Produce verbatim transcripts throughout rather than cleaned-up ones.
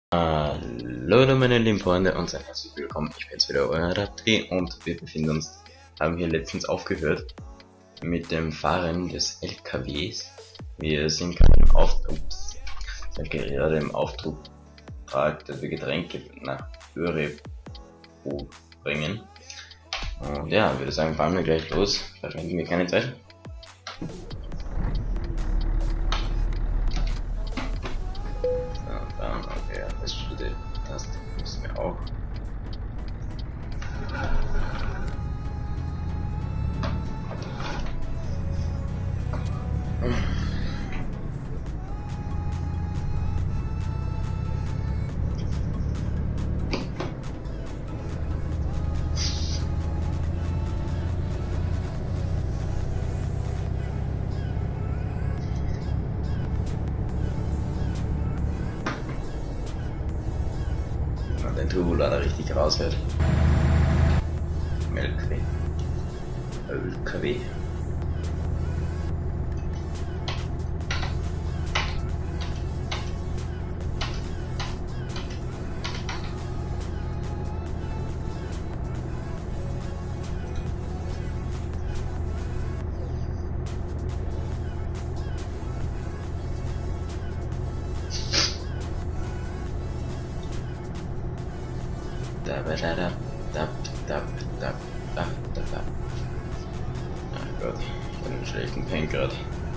Hallo meine lieben Freunde und seid herzlich willkommen. Ich bin's wieder, euer Rapti, und wir befinden uns, haben hier letztens aufgehört mit dem Fahren des L K Ws. Wir sind gerade im Auftrag, sind gerade im Auftrag, dass wir Getränke nach Örebro bringen. Und ja, würde sagen, fahren wir gleich los, verschwenden wir keine Zeit. Okay, das steht, das müssen wir auch. Den Turbolader richtig raushört. L K W. L K W. Ach Gott, ich bin einen schlechten Pain grad.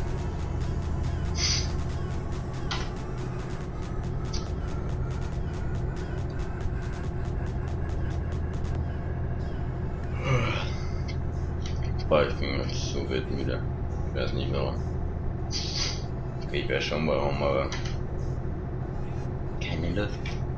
Boah, ich bin so wütend wieder. Ich weiß nicht warum. Okay, ich weiß schon warum, aber keine Luft.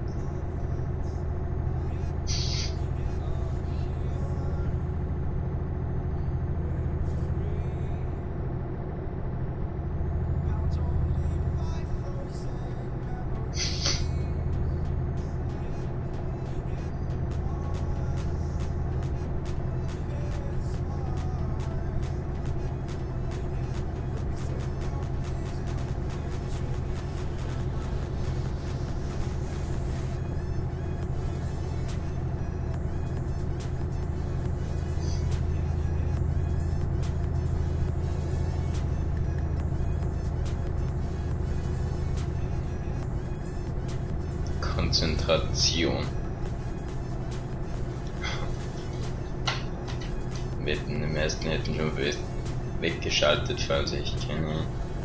Konzentration. Wetten, die meisten hätten schon weggeschaltet, falls ich keine...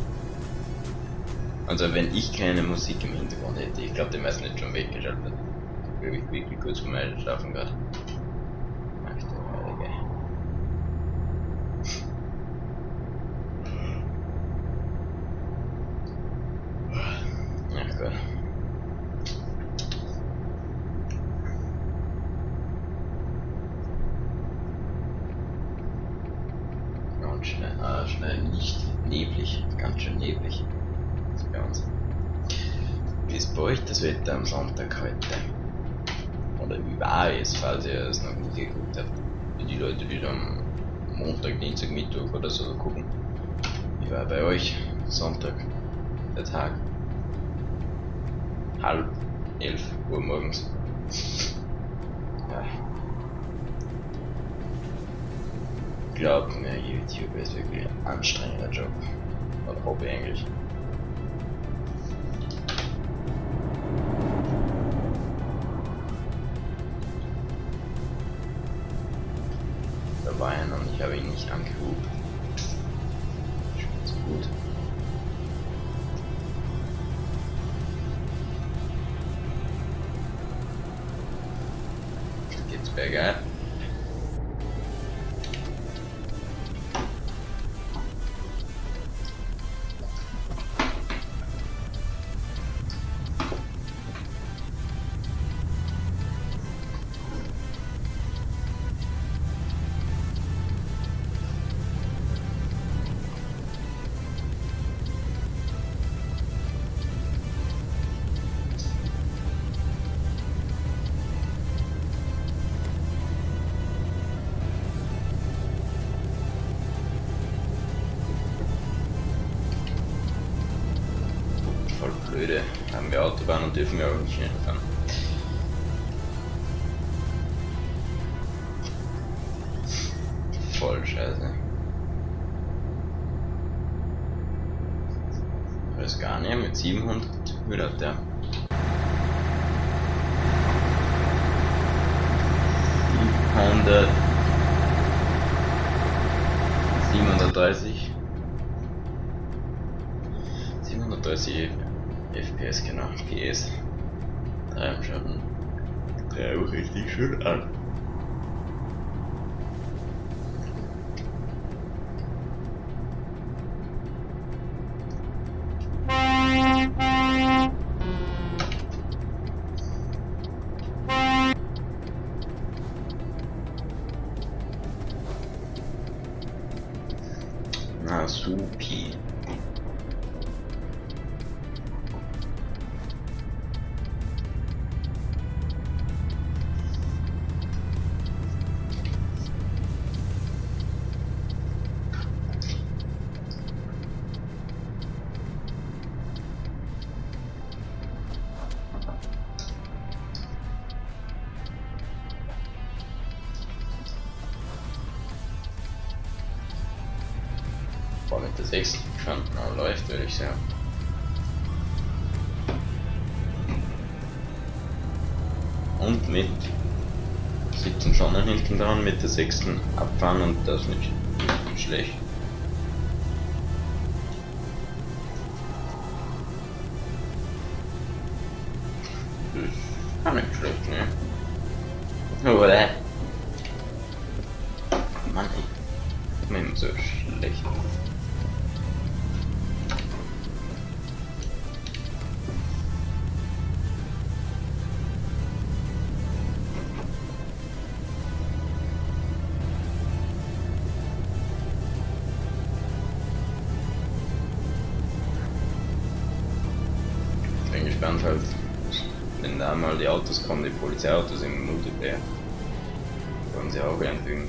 Also wenn ich keine Musik im Hintergrund hätte, ich glaube die meisten hätten schon weggeschaltet. Ich bin wirklich kurz vor meinem Schlafen gerade. Ach du Heilige. Ach Gott. Schnell, ah, schnell nicht neblig, ganz schön neblig. Das ist bei uns. Wie ist bei euch das Wetter am Sonntag heute? Oder wie war es, falls ihr es noch nie geguckt habt? Wie die Leute, die dann Montag, Dienstag, Mittwoch oder so gucken. Wie war bei euch Sonntag der Tag? Halb elf Uhr morgens. Ja. Glaubt mir, YouTube ist wirklich ein anstrengender Job. Oder Hobby eigentlich. Da war einer und ich habe ihn nicht angerufen. Schon so gut. Jetzt geht's bergab. Autobahn und dürfen wir auch nicht schnell fahren. Voll scheiße. Weiß gar nicht, mit siebenhundert will der. siebenhundert. siebenhundertdreißig. siebenhundertdreißig F P S, genau, P S. Treiben schon. Treiben richtig schön an. Na, supi. Mit der sechs schon mal läuft, würde ich sagen. Und mit siebzehn Schonen hinten dran, mit der sechsten abfahren und das nicht, nicht schlecht. Das ist auch nicht schlecht, ne? Oder? Mann, ich bin immer so schlecht. Ich bin gespannt halt, wenn da mal die Autos kommen, die Polizeiautos im Multiplayer, wollen sie auch einfügen.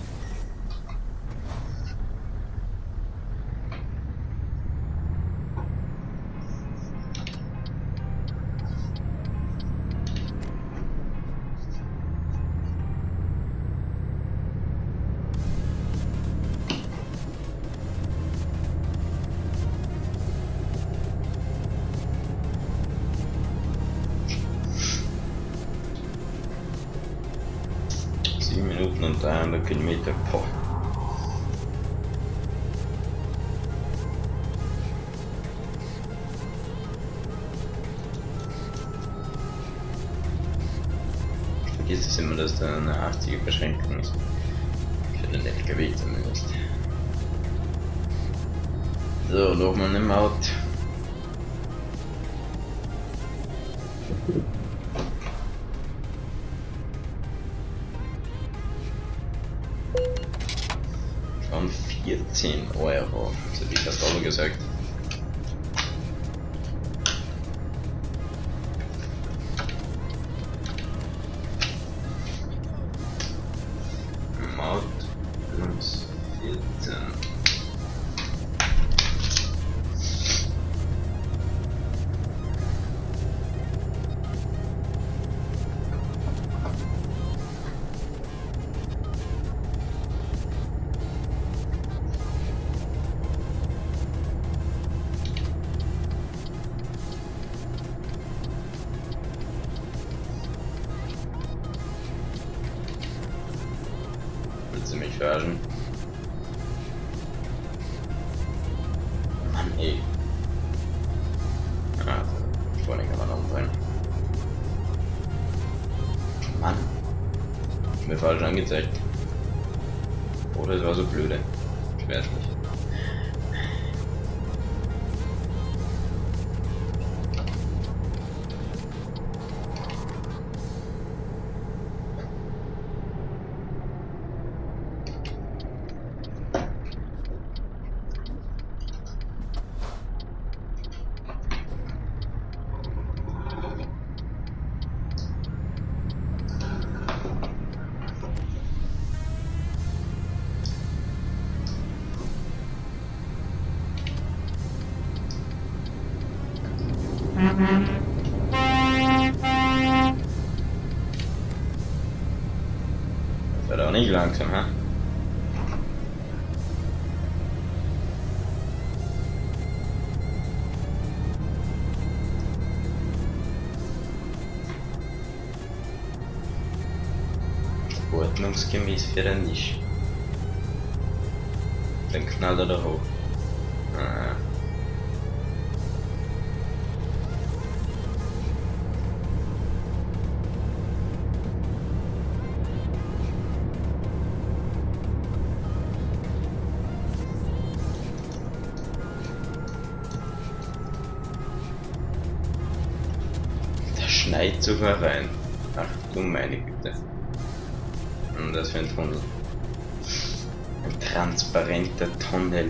sieben Minuten und dreihundert Kilometer. Boah. Vergiss es immer, dass da eine achtziger Beschränkung ist. Für den L K W zumindest. So, nochmal eine Maut. Schon vierzehn Euro, das hätte ich fast auch gesagt. Maut plus vierzehn. Willst du mich verarschen? Mann, ey. Ah, vorne kann man umfallen. Mann. Ist mir falsch angezeigt. Oder es war so blöde. Ich weiß nicht. langsam, ha? Ordnungsgemäß fährt er nicht. Dann knallt er da hoch. Ah. Da schneit sogar rein. Ach du meine Güte. Und das für ein Tunnel. Ein transparenter Tunnel.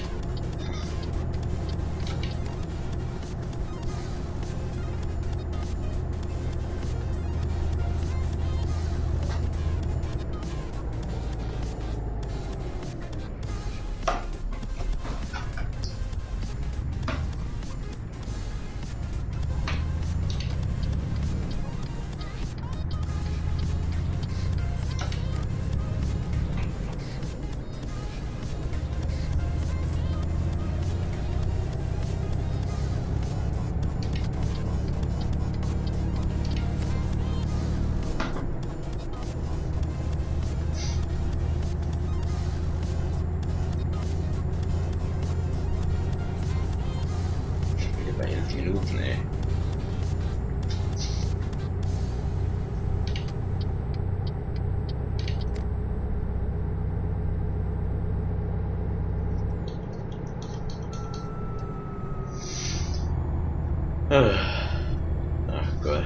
Minuten, ey. Ach Gott.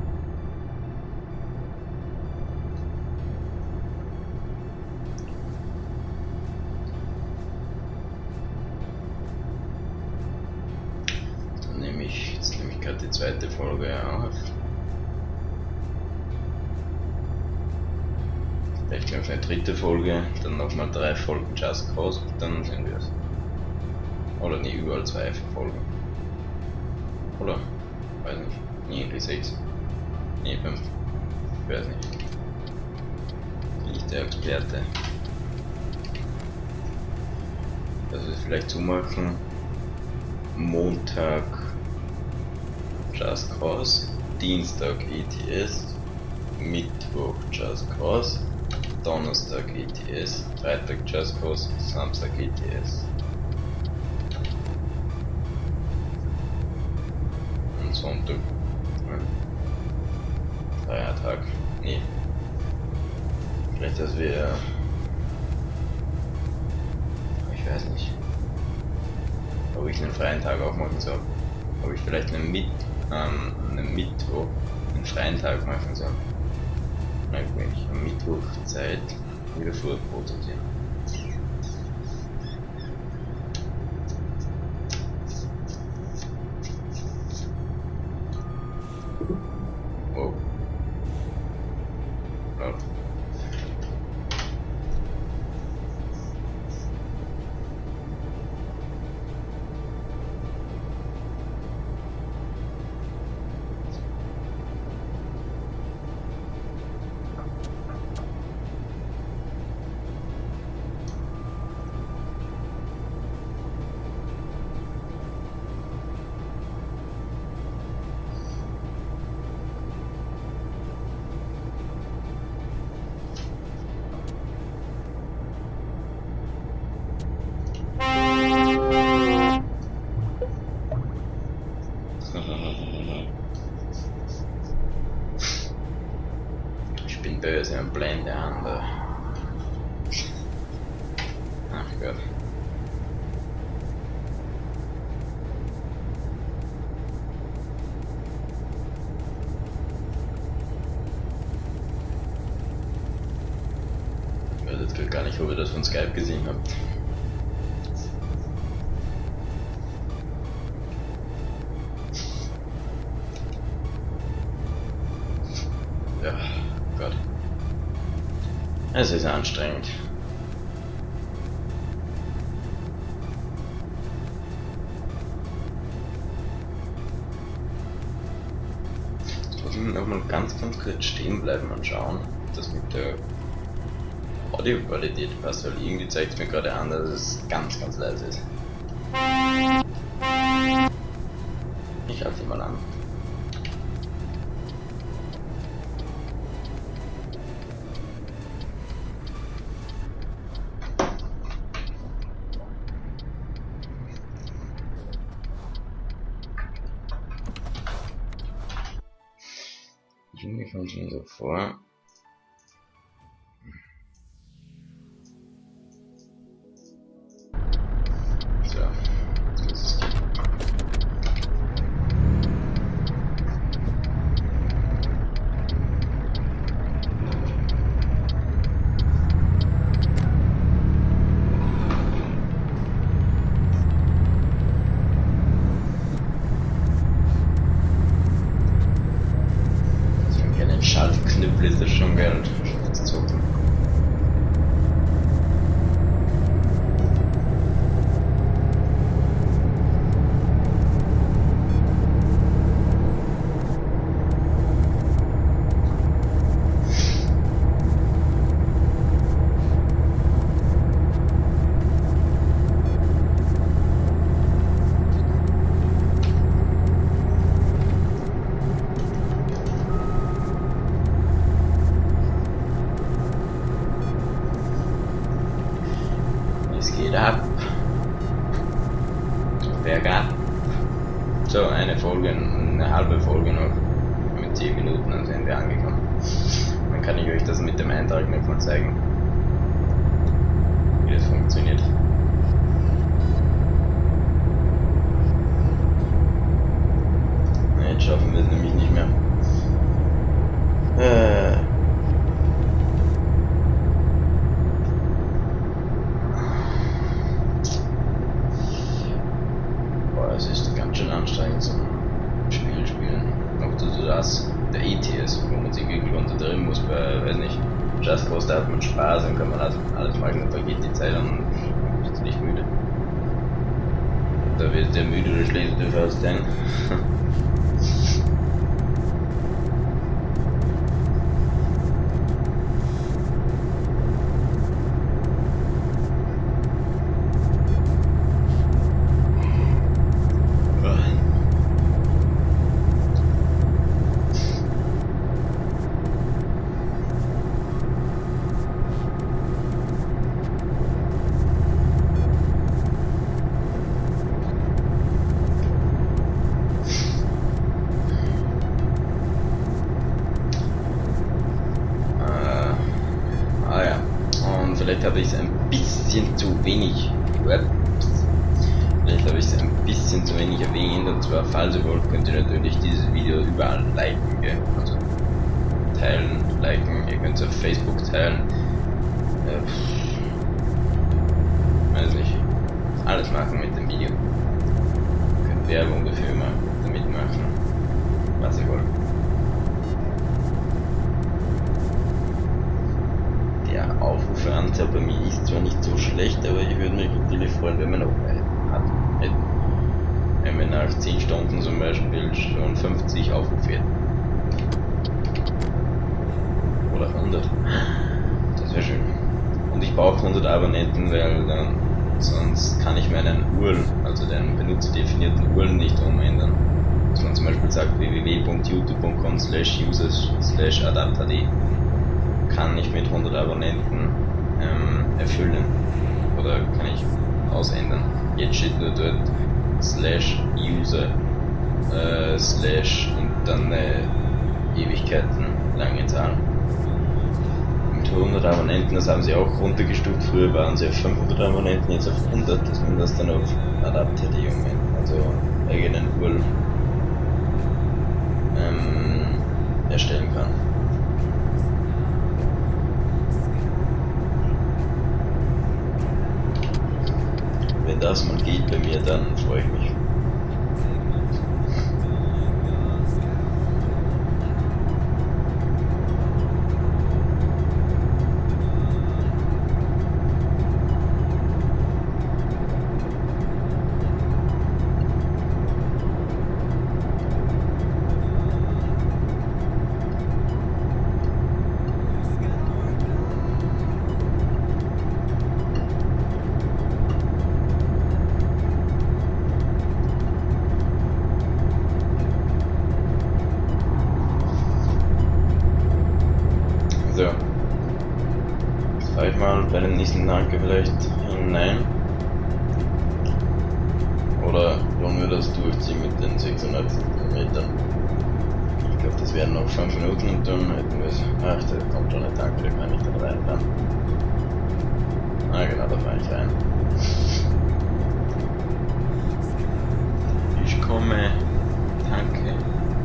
Jetzt nehme ich gerade die zweite Folge auf. Vielleicht gleich eine dritte Folge, dann nochmal drei Folgen Just Cause, dann sind wir es. Oder nicht, überall zwei Folgen. Oder? Weiß nicht. Nee, die sechs. Nee, fünf. Ich weiß nicht. Nicht der Experte. Das ist vielleicht zumachen. Montag Just Cause, Dienstag E T S, Mittwoch Just Cause, Donnerstag E T S, Freitag Just Cause, Samstag E T S. Und Sonntag. Ja. Feiertag. Nee. Vielleicht, dass wir. Ich weiß nicht. Ob ich einen freien Tag auch machen soll. Ob ich vielleicht einen, Mit, ähm, einen Mittwoch, einen freien Tag machen soll. Dann habe ich am Mittwoch Zeit wieder vorproduzieren. Oh. Oh. Ich bin böse und blende andere. Ach Gott. Ich weiß jetzt gar nicht, ob ihr das von Skype gesehen habt. Ja, Gott. Es ist anstrengend. Jetzt muss ich noch mal ganz, ganz kurz stehen bleiben und schauen, ob das mit der Audioqualität passt, weil irgendwie zeigt es mir gerade an, dass es ganz, ganz leise ist. Ich halte sie mal an. Irgendwie kommt es mir so vor. So, jetzt muss es gehen. Schaltknüppel ist das schon geil. Das zocken. Ab. Bergab. So, eine Folge, eine halbe Folge noch. Mit zehn Minuten und sind wir angekommen. Dann kann ich euch das mit dem Eintrag nicht mal zeigen. Wie das funktioniert. Jetzt schaffen wir es nämlich nicht mehr. Äh. Es ist ganz schön anstrengend zum Spiel spielen. Noch dazu das, der E T S, wo man sich wirklich unterdrehen muss bei, weiß nicht, Just Cause, da hat man Spaß und kann man alles, alles machen und vergeht die Zeit und ist nicht müde. Da wird der müde, der schläft der fast ein. Vielleicht habe ich es ein bisschen zu wenig, vielleicht habe ich es ein bisschen zu wenig erwähnt, und zwar, falls ihr wollt, könnt ihr natürlich dieses Video überall liken, gell? Also teilen, liken, ihr könnt es auf Facebook teilen, äh, weiß nicht, alles machen mit dem Video, ihr könnt Werbung dafür mal damit machen, was ihr wollt. Der Aufruferanzahl bei mir ist zwar nicht so schlecht, aber ich würde mich natürlich freuen, wenn man noch mehr hat. Wenn wir nach zehn Stunden zum Beispiel schon fünfzig Aufrufe hätten. Oder hundert. Das wäre schön. Und ich brauche hundert Abonnenten, weil dann sonst kann ich meinen U R L, also den benutzerdefinierten U R L nicht umändern. Dass man zum Beispiel sagt w w w punkt youtube punkt com slash users slash adapthd. Kann ich mit hundert Abonnenten ähm, erfüllen, oder kann ich ausändern. Jetzt steht nur dort slash user äh, slash und dann eine Ewigkeiten lange Zahl. Mit hundert Abonnenten, das haben sie auch runtergestuft. Früher waren sie auf fünfhundert Abonnenten, jetzt auf hundert, dass man das dann auf adapthd umändert, also eigenen U R L ähm, erstellen kann. Wenn das mal geht bei mir, dann freue ich mich. Schau ich mal bei dem nächsten Tanker vielleicht hinein. Oder wollen wir das durchziehen mit den sechsundachtzig Kilometern? Ich glaube, das wären noch fünf Minuten und dann hätten wir es. Ach, da kommt schon ein Tank, da kann ich dann reinfahren. Ah, genau, da fahre ich rein. Ich komme, danke.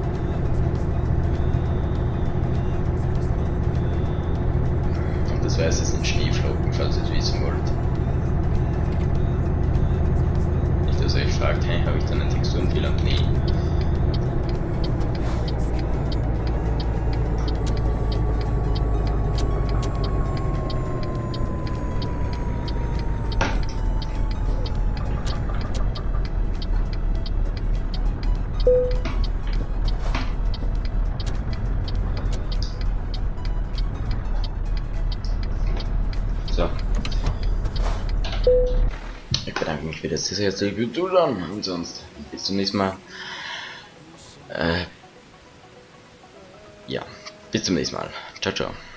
Und das Weiße sind Schneeflocken, falls ihr es wissen wollt. Nicht, dass ihr euch fragt, hey, habe ich da einen Texturenfehler? Nee. So. Ich bedanke mich für das sehr herzliche Zuschauen und sonst bis zum nächsten Mal. Äh, ja, bis zum nächsten Mal. Ciao, ciao.